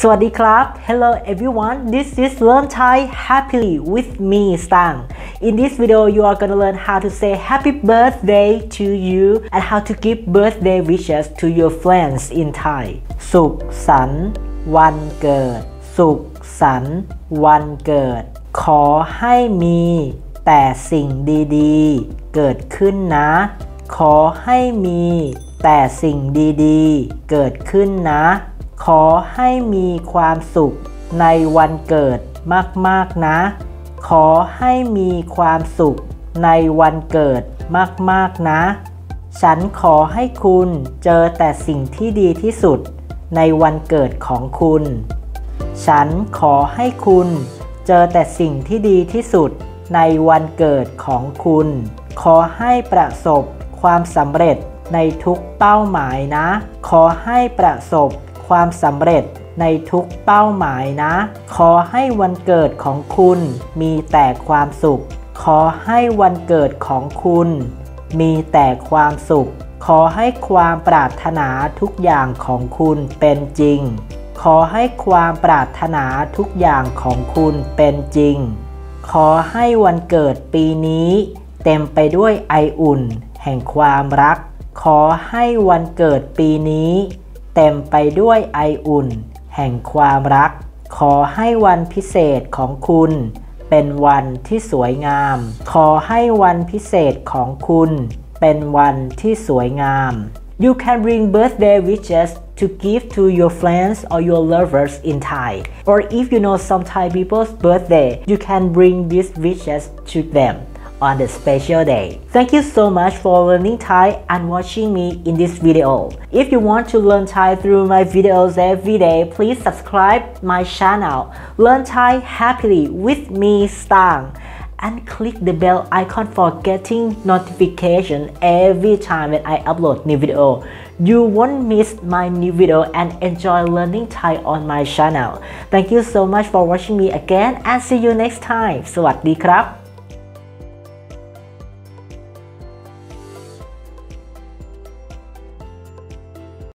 สวัสดีครับ Hello everyone, this is Learn Thai Happily with me Stang. In this video you are gonna learn how to say happy birthday to you and how to give birthday wishes to your friends in Thai สุขสันต์วันเกิดสุขสันต์วันเกิดขอให้มีแต่สิ่งดีๆเกิดขึ้นนะขอให้มีแต่สิ่งดีๆเกิดขึ้นนะขอให้มีความสุขในวันเกิดมากๆนะขอให้มีความสุขในวันเกิดมากๆนะฉันขอให้คุณเจอแต่สิ่งที่ดีที่สุดในวันเกิดของคุณฉันขอให้คุณเจอแต่สิ่งที่ดีที่สุดในวันเกิดของคุณขอให้ประสบความสำเร็จในทุกเป้าหมายนะขอให้ประสบความสำเร็จในทุกเป้าหมายนะขอให้วันเกิดของคุณมีแต่ความสุขขอให้วันเกิดของคุณมีแต่ความสุขขอให้ความปรารถนาทุกอย่างของคุณเป็นจริงขอให้ความปรารถนาทุกอย่างของคุณเป็นจริงขอให้วันเกิดปีนี้เต็มไปด้วยไออุ่นแห่งความรักขอให้วันเกิดปีนี้เต็มไปด้วยไออุ่นแห่งความรักขอให้วันพิเศษของคุณเป็นวันที่สวยงามขอให้วันพิเศษของคุณเป็นวันที่สวยงาม You can bring birthday wishes to give to your friends or your lovers in Thai. Or if you know some Thai people's birthday, you can bring these wishes to them on the special day. Thank you so much for learning Thai and watching me in this video. If you want to learn Thai through my videos every day, please subscribe my channel Learn Thai Happily with me Stang and click the bell icon for getting notification every time when I upload new video. You won't miss my new video and enjoy learning Thai on my channel. Thank you so much for watching me again and see you next time. สวัสดีครับ